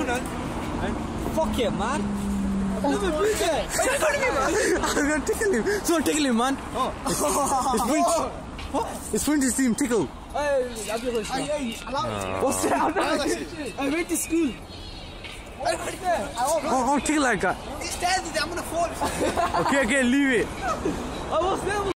on. Fuck him, man. I've never been there. Why are you talking to me, man? I'm gonna tickle him. Someone tickle him, man. Oh. It's French. What? It's French to see him tickle. What's that? I went to school. Oh, tickle like that. He's standing there, I'm gonna fall. Okay, leave it. I was there.